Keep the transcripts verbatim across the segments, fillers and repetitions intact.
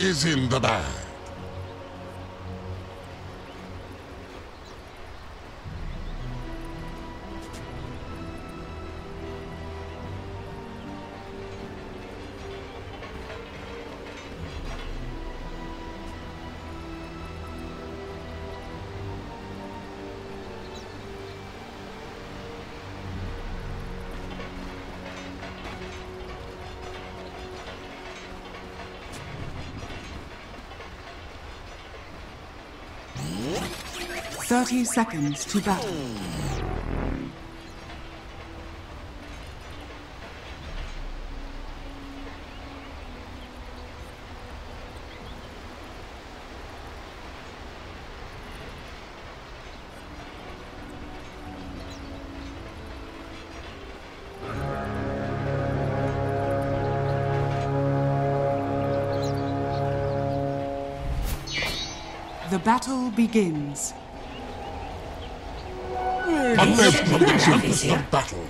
is in the bag. Thirty seconds to battle. The battle begins. Unless conditions of battle.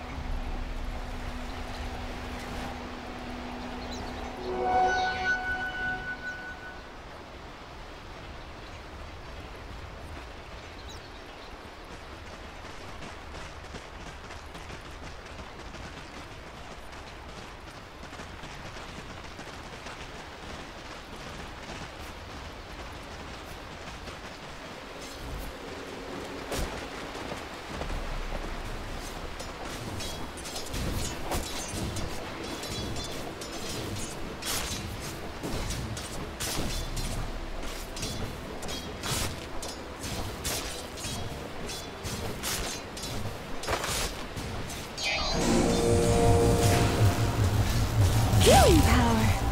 Healing power.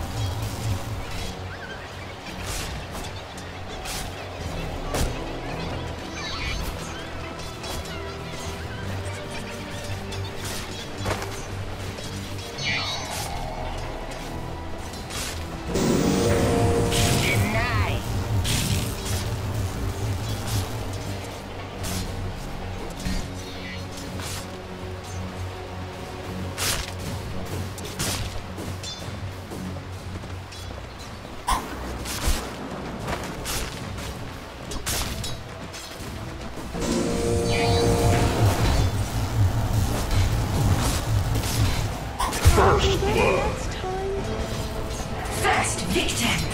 First blood. First victim.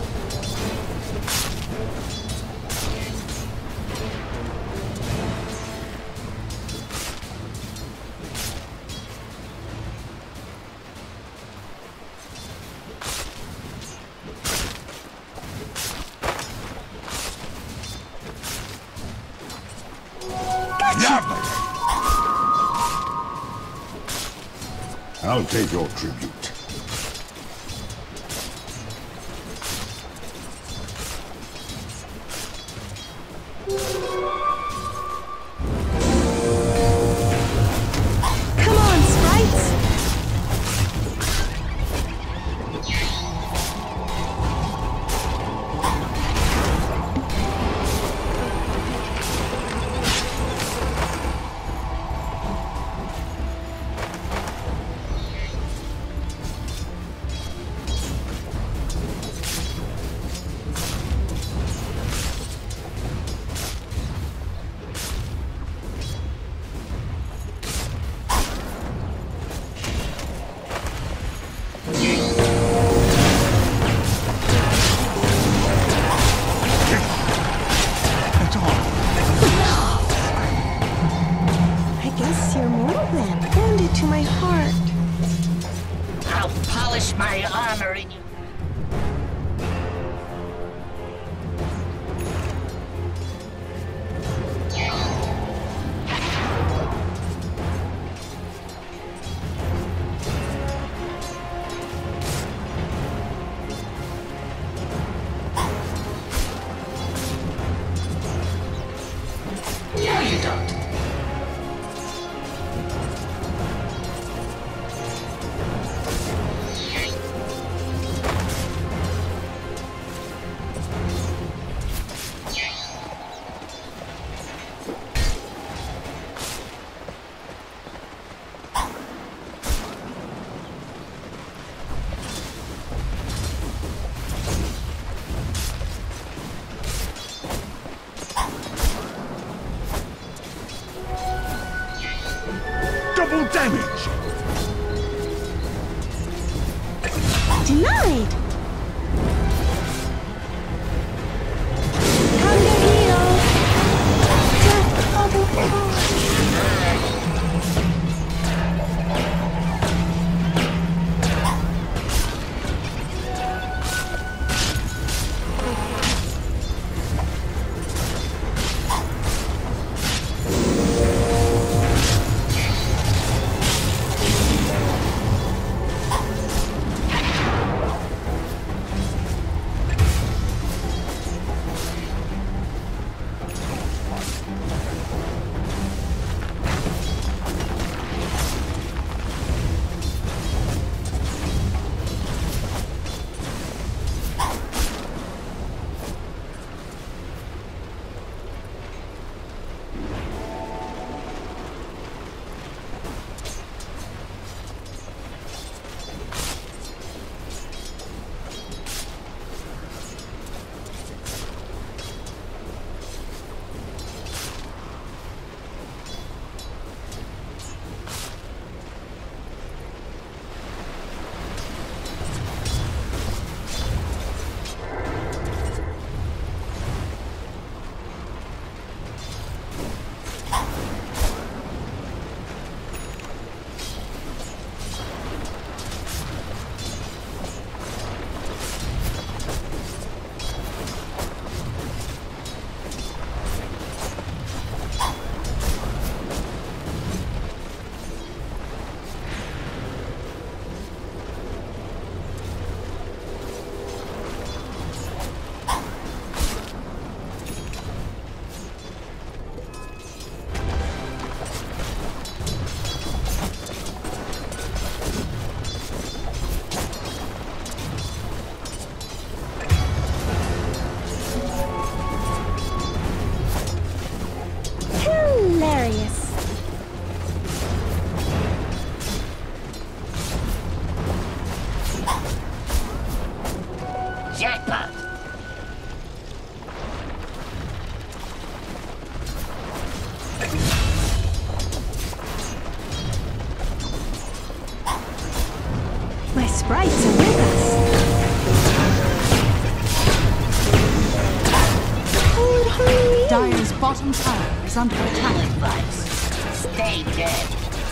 I'll take your tribute. Come on, sprites! jackpot. My sprites are with us. Oh, hurry! Dire's bottom tower is under attack. Stay dead.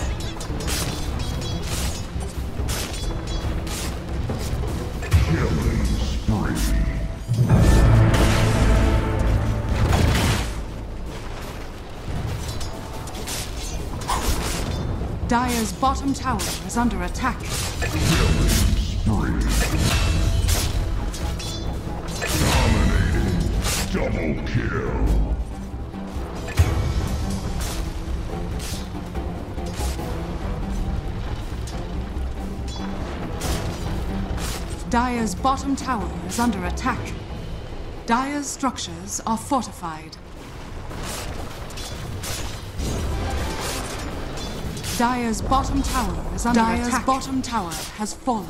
Killing spree. Dire's bottom tower is under attack. Killing spree. Dominating. Double kill. Dire's bottom tower is under attack. Dire's structures are fortified. Dire's bottom tower is under Dire's attack. Dire's bottom tower has fallen.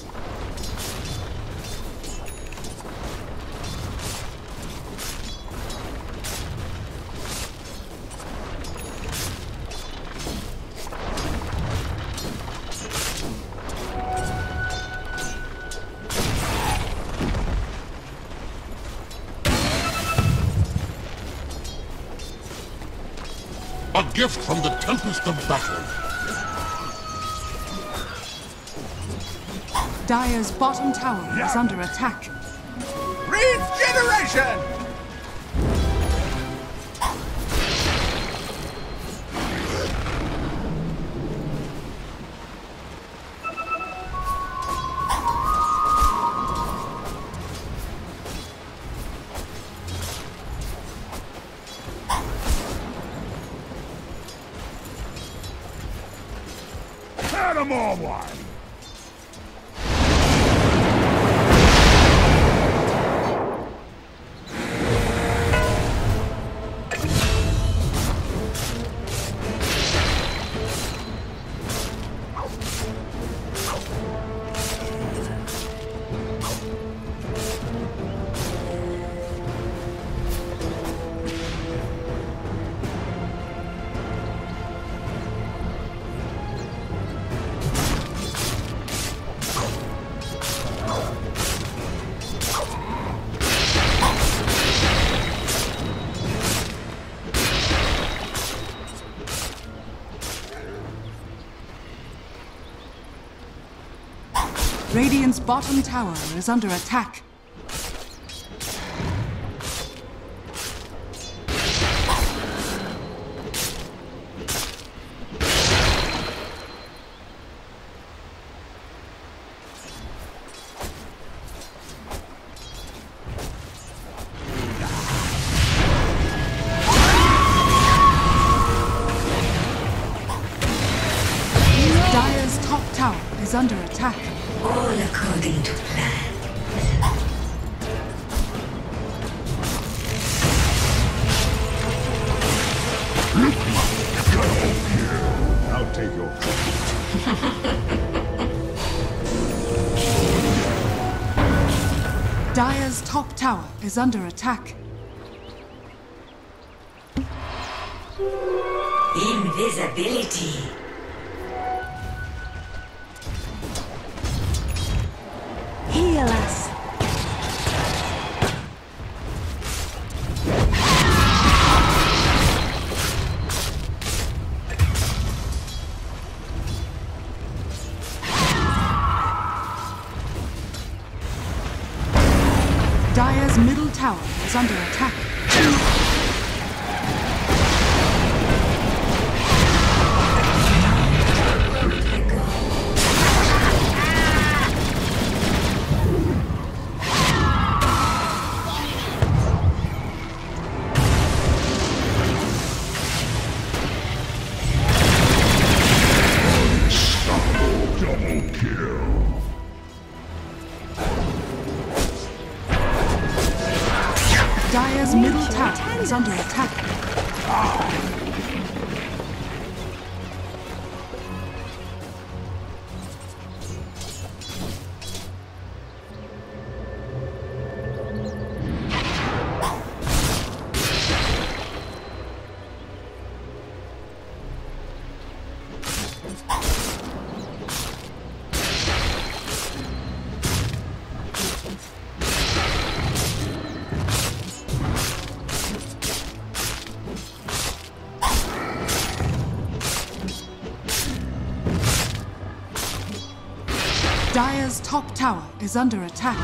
A gift from the Tempest of Battle. Dire's bottom tower is under attack. Regeneration! Animal one! Radiant's bottom tower is under attack. Dire's top tower is under attack. All according to plan. I'll take your Dire's top tower is under attack. Invisibility. Heal us. Dire's middle tower is under attack. double kill. Dire's middle tower is under attack. top tower is under attack.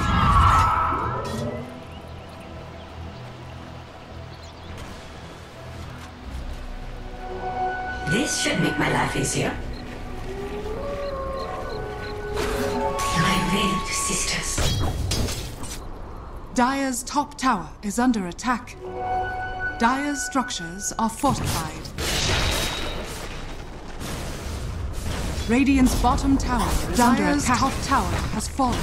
This should make my life easier. My veiled sisters. Dire's top tower is under attack. Dire's structures are fortified. Radiant's bottom tower is under attack. Dire's top tower has fallen.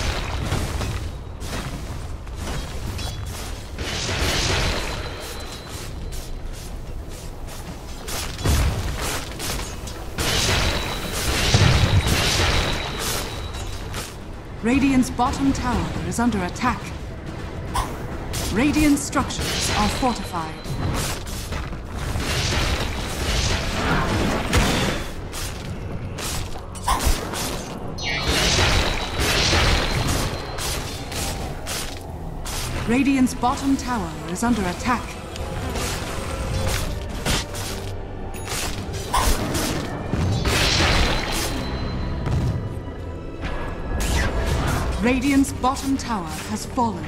Radiant's bottom tower is under attack. Radiant structures are fortified. Radiant's bottom tower is under attack. Radiant's bottom tower has fallen.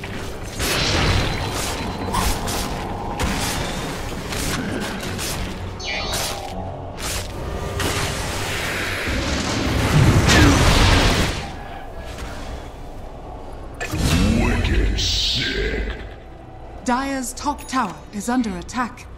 Wicked sick. Dire's top tower is under attack.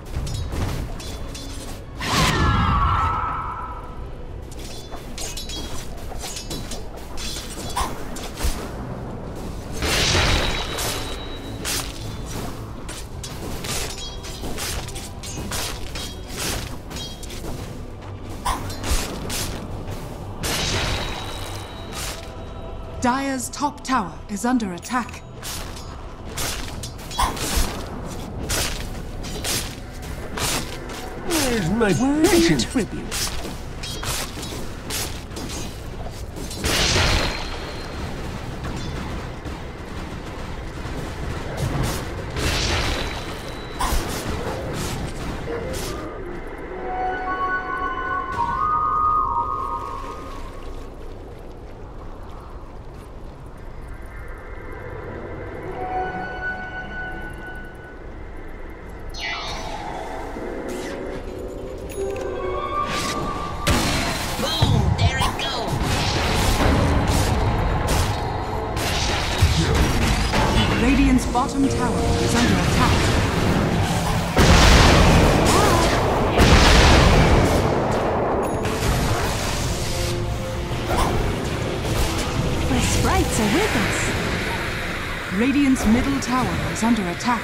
Dire's top tower is under attack. Where's my patient tribute? Radiant's bottom tower is under attack. My sprites are with us. Radiant's middle tower is under attack.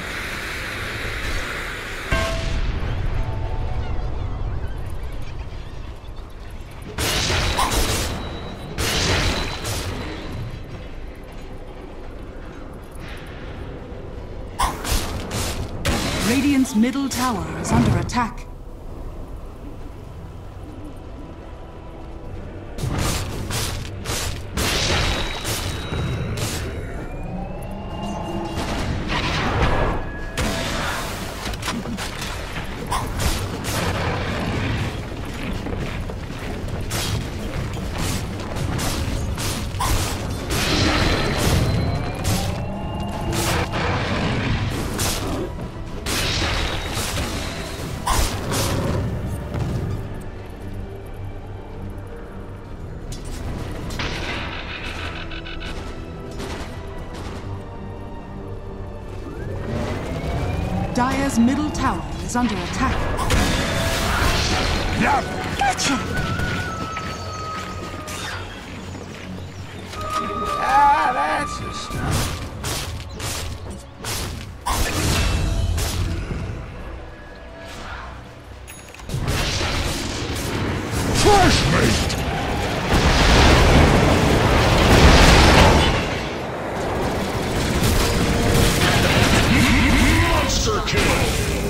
Radiant's middle tower is under attack. Dire's middle tower is under attack. Yep. Gotcha! Ah, that's the stuff. First mate. Monster kill.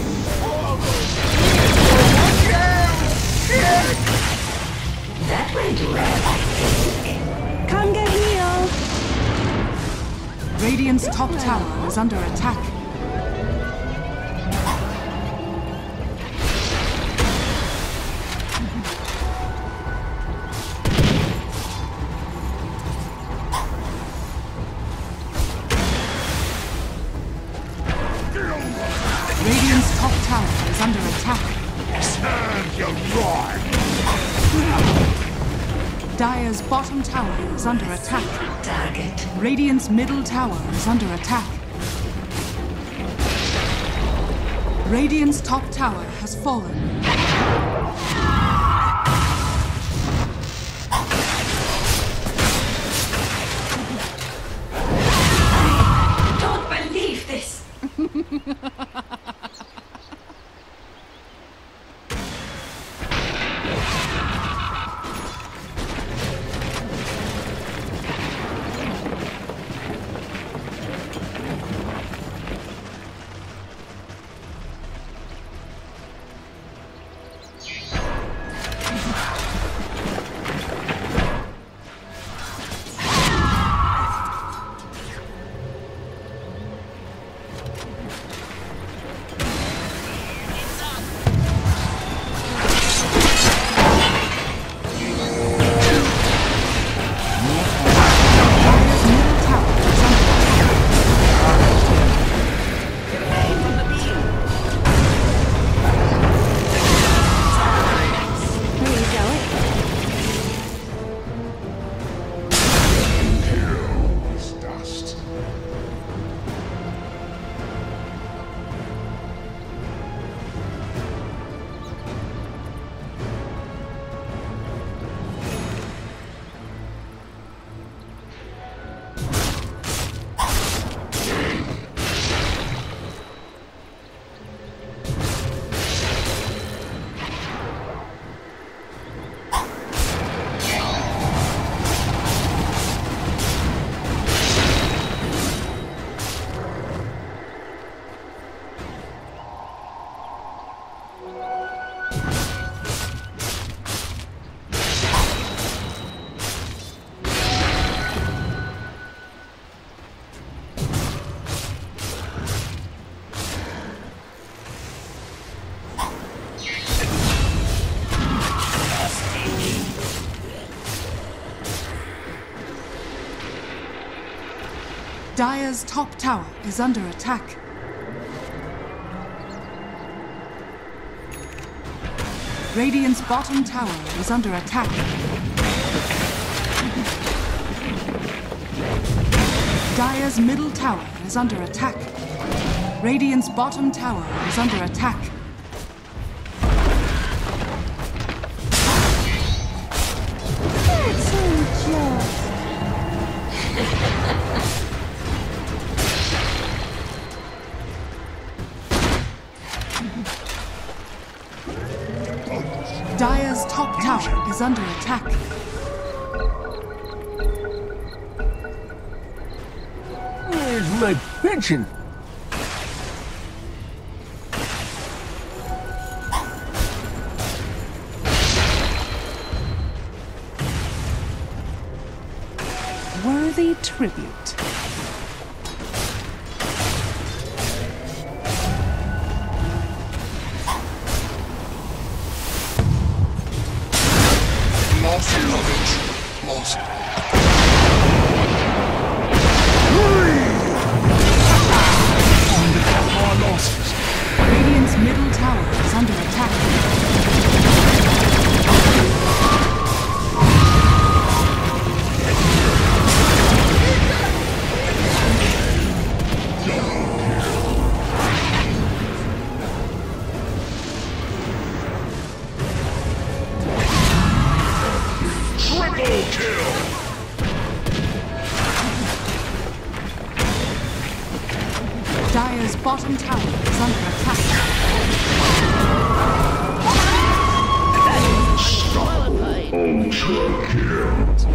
That went well. Come get healed. Radiant's top tower is under attack. top tower is under attack. Serve you right. Dire's bottom tower is under attack. Target. Radiant's middle tower is under attack. Radiant's top tower has fallen. I don't believe this. Dire's top tower is under attack. Radiant's bottom tower is under attack. Dire's middle tower is under attack. Radiant's bottom tower is under attack. That's unjust. Dire's top tower is under attack. Where's my pension? Worthy tribute. Lost knowledge. Lost. Our losses. Radiant's middle tower is under attack. Triple kill. Dire's bottom tower is under attack. Ultra kill.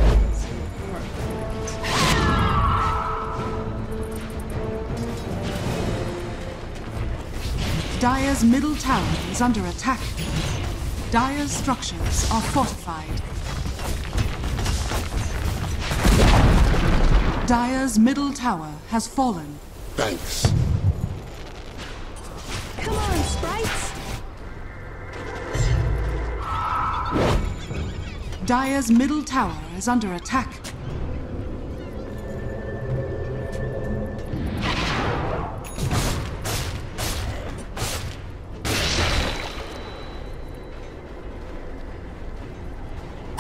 Dire's middle tower is under attack. Dire's structures are fortified. Dire's middle tower has fallen. Thanks. Come on, sprites. Dire's middle tower is under attack.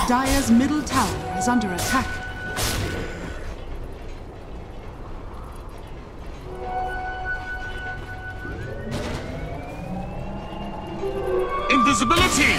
Dire's middle tower is under attack. Invisibility!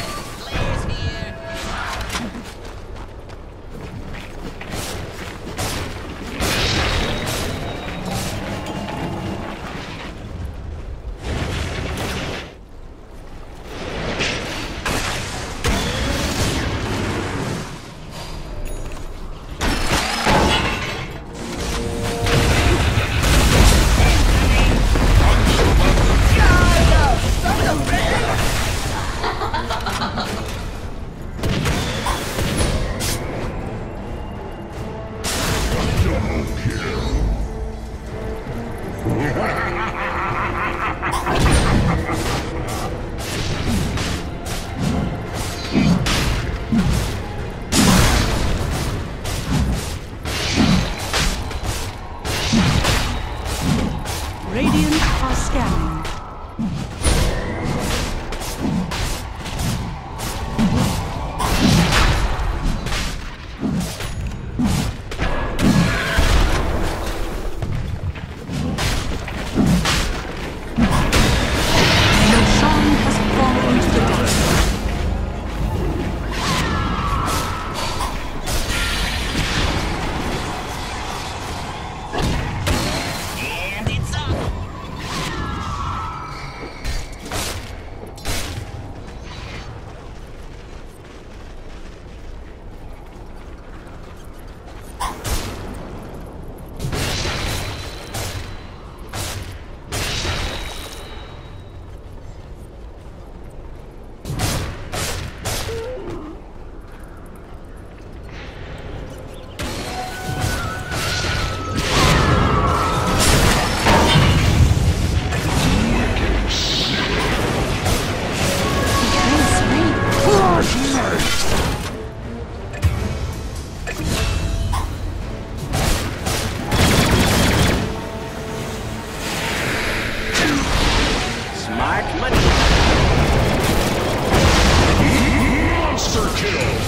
Radiant are scanning. Roshan has fallen to the dust. Monster kill!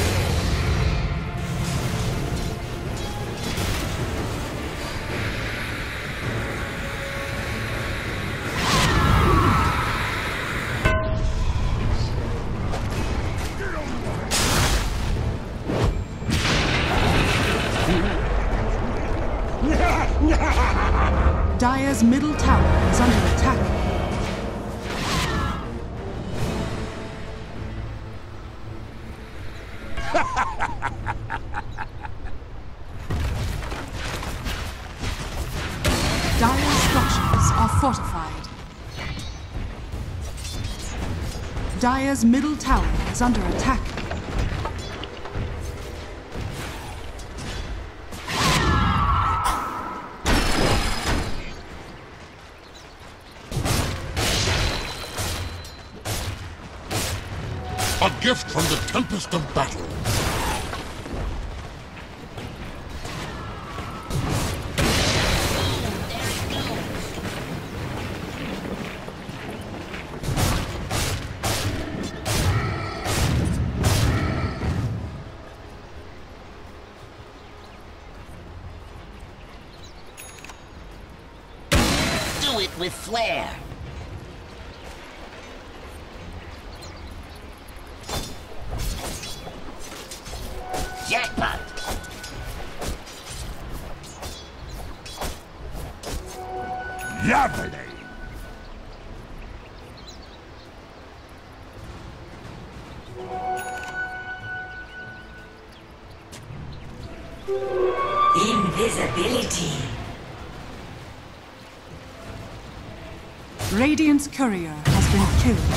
Dire's middle tower is under attack. Dire's structures are fortified. Dire's middle tower is under attack. A gift from the tempest of battle. Do it with flair. Jackpot! Lovely! Invisibility. Radiant's courier has been killed.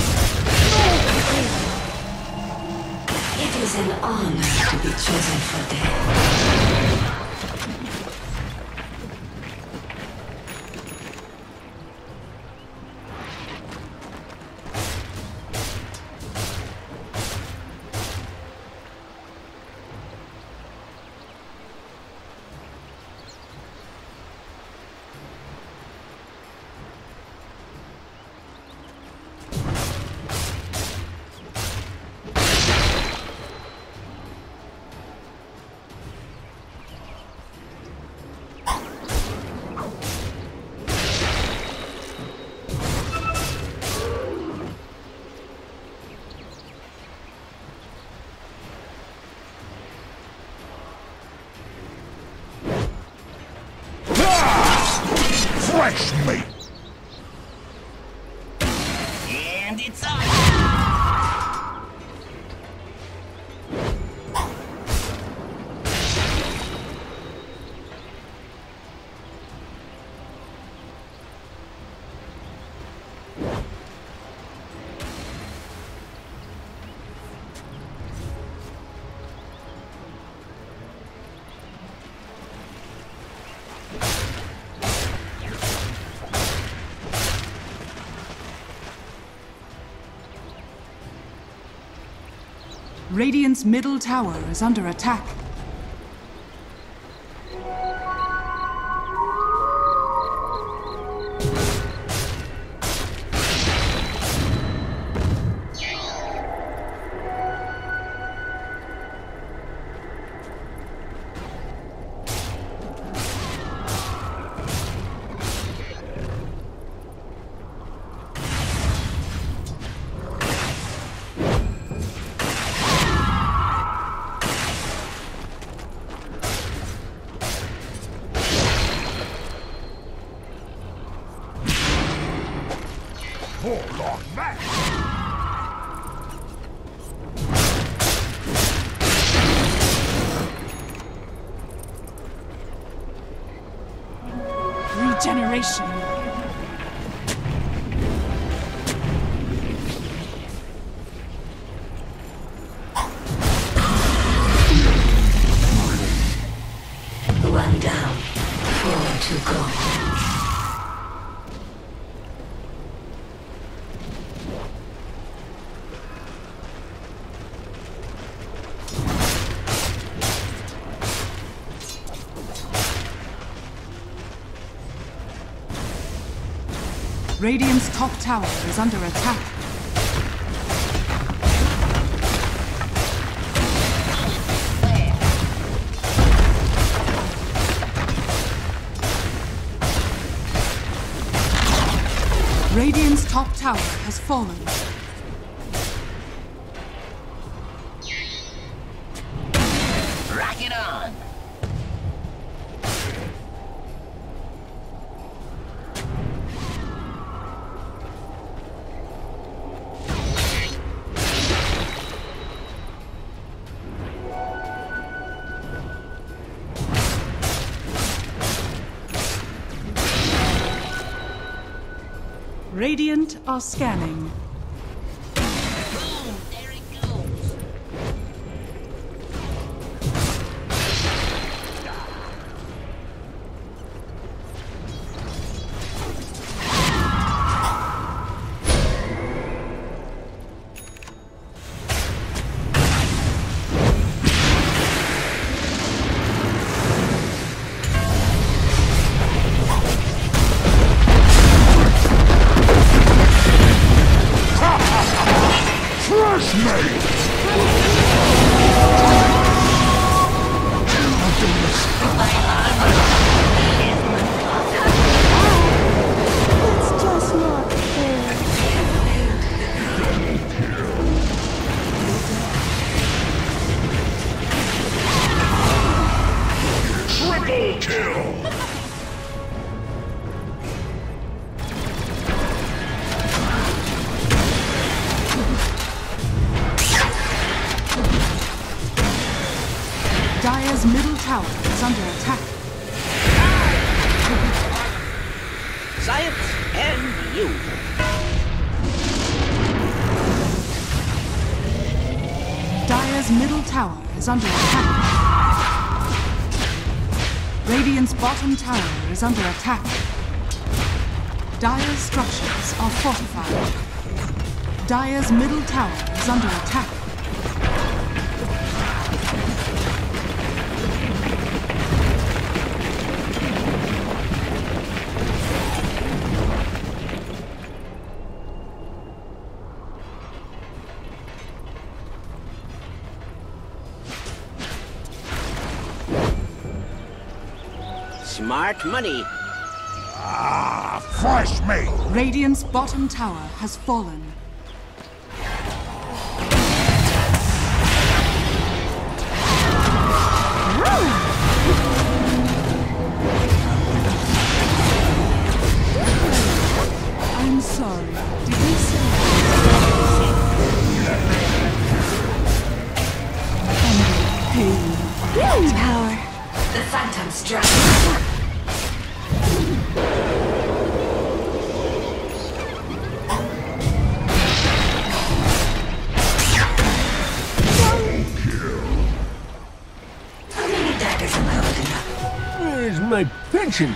It is an honor to be chosen for death. Fresh meat! And it's on! Radiant's middle tower is under attack. More like that! Regeneration. One down, four to go. Radiant's top tower is under attack. Radiant's top tower has fallen. Rock it on! Radiant are scanning. Boom! There it goes! Fresh meat! It's just not fair. Triple kill! Dire's middle tower is under attack. Science and you! Dire's middle tower is under attack. Radiant's bottom tower is under attack. Dire's structures are fortified. Dire's middle tower is under attack. Smart money. Ah, fresh meat! Radiant's bottom tower has fallen. pension.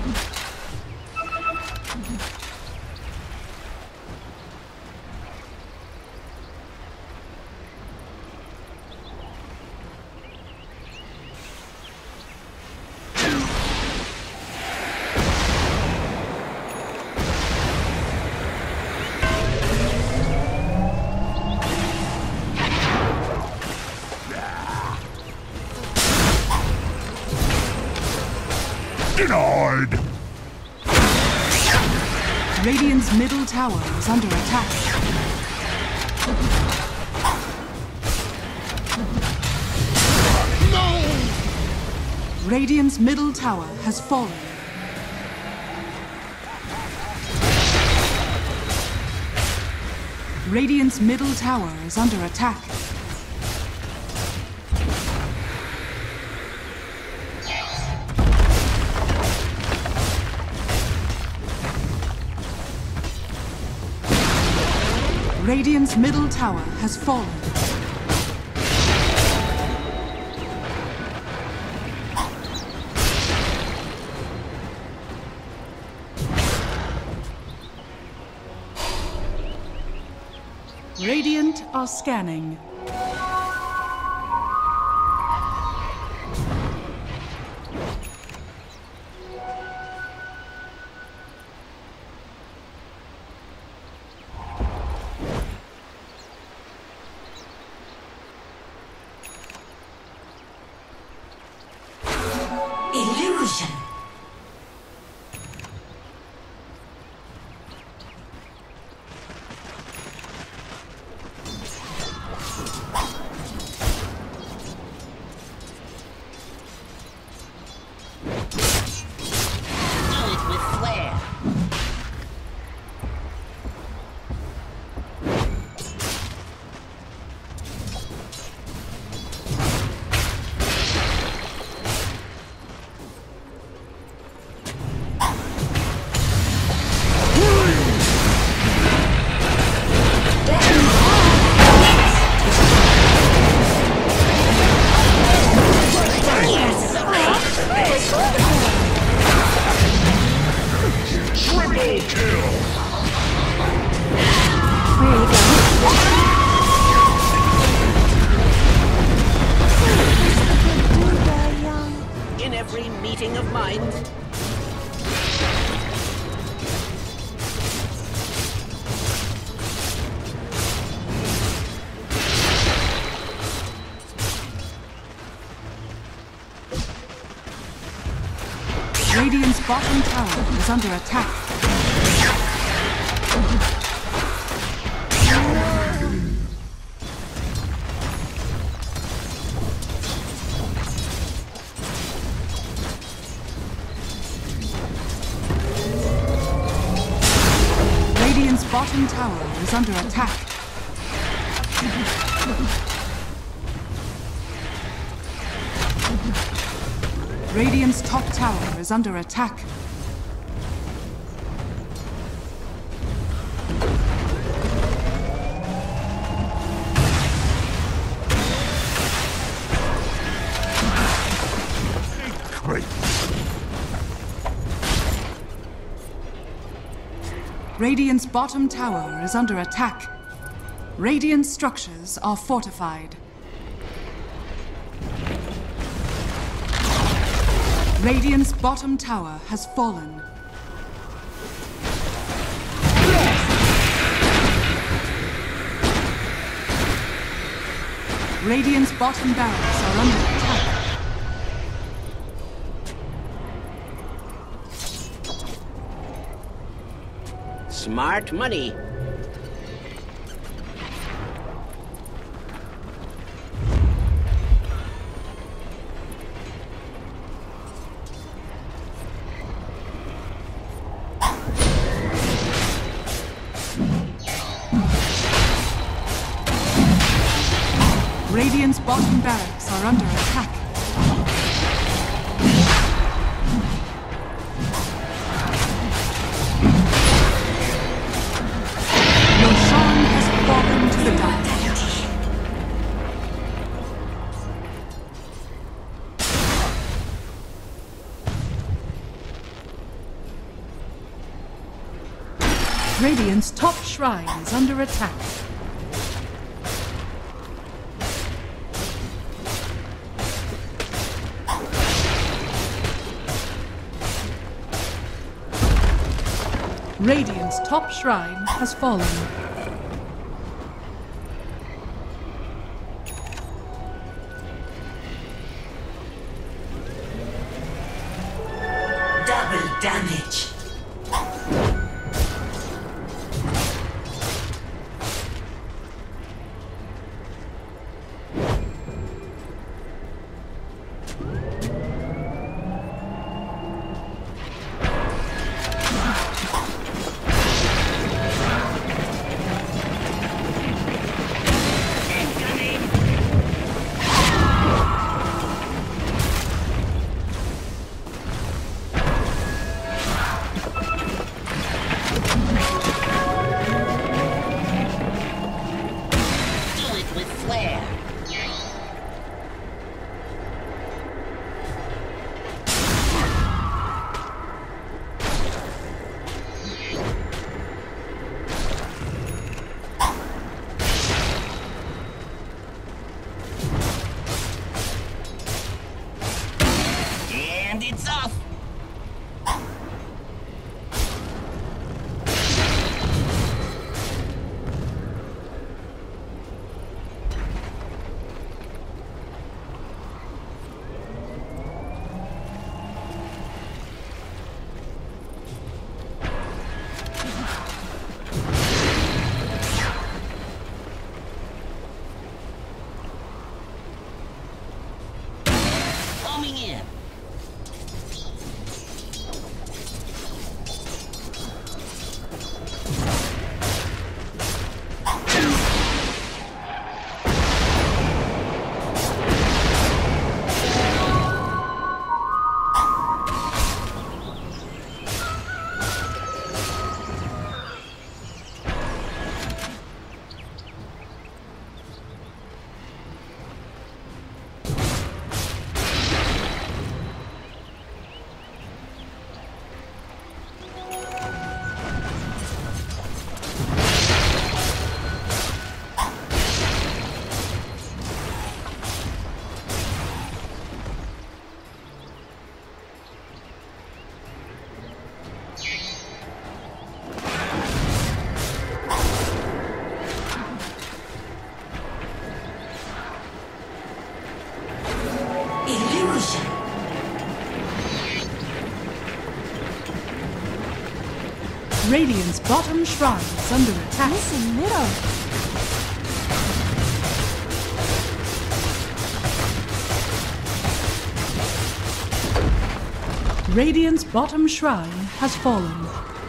Denied! Radiant's middle tower is under attack. No! Radiant's middle tower has fallen. Radiant's middle tower is under attack. Radiant's middle tower has fallen. Radiant are scanning. Illusion. Do it with flair. Triple kill! Where are you going? Do the young. In every meeting of minds. Radiant's bottom tower is under attack. Radiant's bottom tower is under attack. Radiant's top tower is under attack. Great. Radiant's bottom tower is under attack. Radiant structures are fortified. Radiant's bottom tower has fallen. Radiant's bottom barracks are under attack. Smart money. Radiant's bottom barracks are under attack. Roshan has fallen to the dark. Radiant's top shrine is under attack. Radiant's top shrine has fallen. Double damage. Radiant's bottom shrine is under attack. Missing middle. Radiant's bottom shrine has fallen.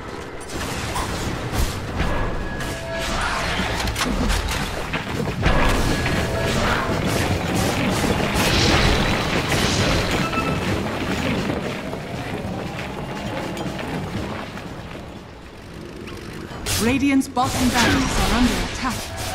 Radiant's bottom barracks are under attack.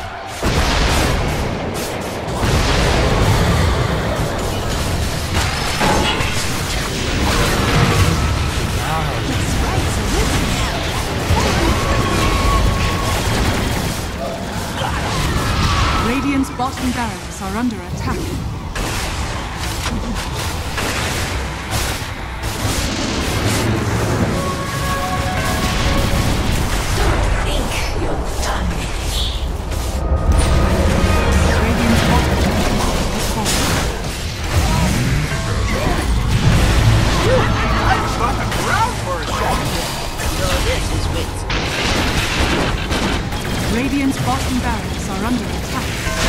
Radiant's bottom barracks are under attack. Radiant's bottom barracks are under attack.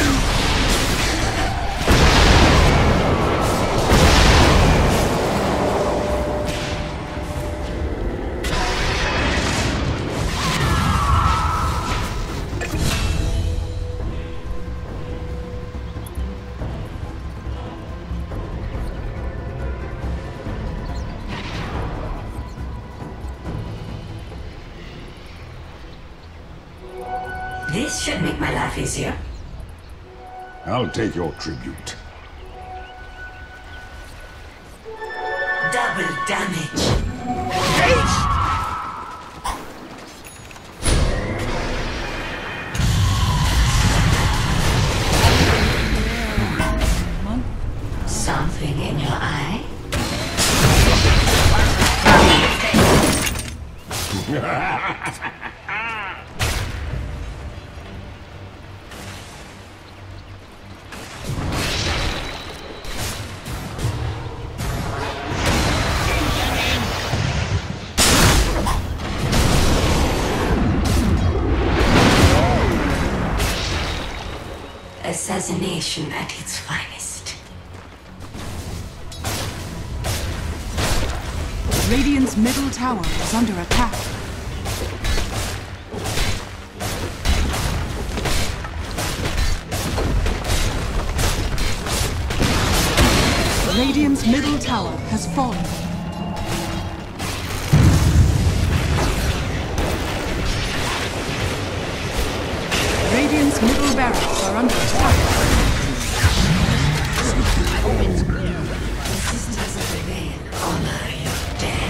This should make my life easier. I'll take your tribute. Double damage. Assassination at its finest. Radiant's middle tower is under attack. Radiant's middle tower has fallen. Radiant's middle barracks are under attack. Sisters of the Veil, honor your dead.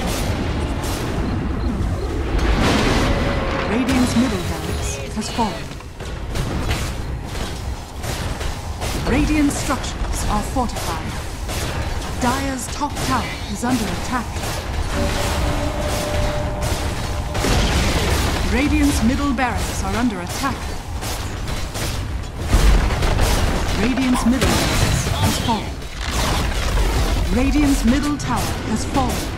Radiant's middle barracks has fallen. Radiant structures are fortified. Dire's top tower is under attack. Radiant's middle barracks are under attack. Radiant's middle barracks has fallen. Radiant's middle tower has fallen.